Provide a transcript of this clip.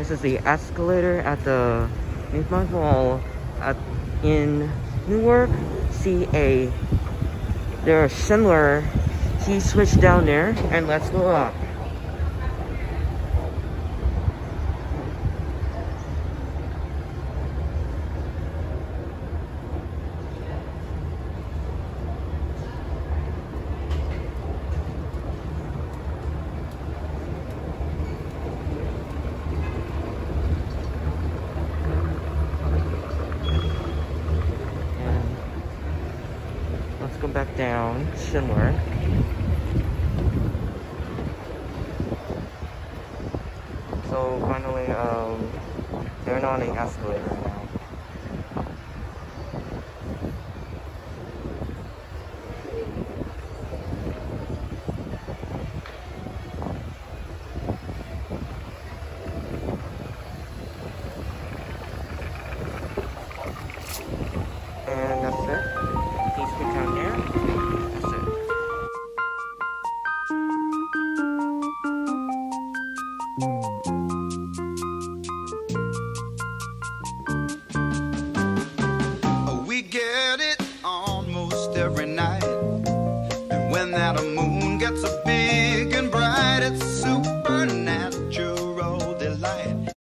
This is the escalator at the NewPark Mall in Newark, CA. There's Schindler. He switched down there, and let's go up. Let's go back down Schindler. So finally, they're not on the escalator now.